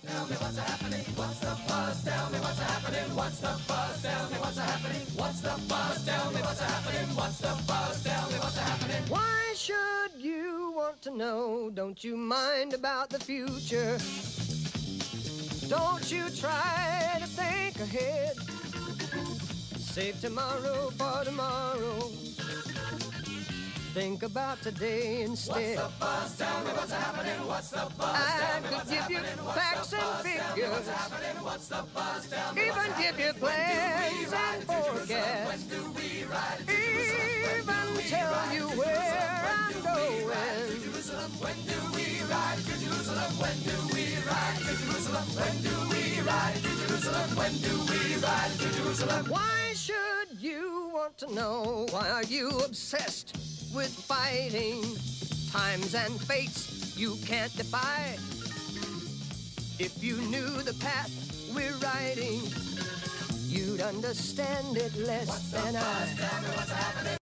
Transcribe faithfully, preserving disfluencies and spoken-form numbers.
Tell me what's happening. What's the buzz? Tell me what's happening. What's the buzz? Tell me what's happening. What's the buzz? Tell me what's happening. What's the buzz? Tell me what's happening. Why should you want to know? Don't you mind about the future? Don't you try to think ahead. Save tomorrow for tomorrow. Think about today instead. What's the buzz? Tell me what's happening. What's the buzz? I could give you facts and figures, What's the buzz? Tell me even give you plans and forecasts, when do we ride to even tell you where I'm going. When do we ride to Jerusalem? When do we ride to Jerusalem? When do we ride to Jerusalem? When do we ride to Jerusalem? Why should you want to know? Why are you obsessed with fighting times and fates you can't defy? If you knew the path we're riding, you'd understand it less than I. Tell me what's happening.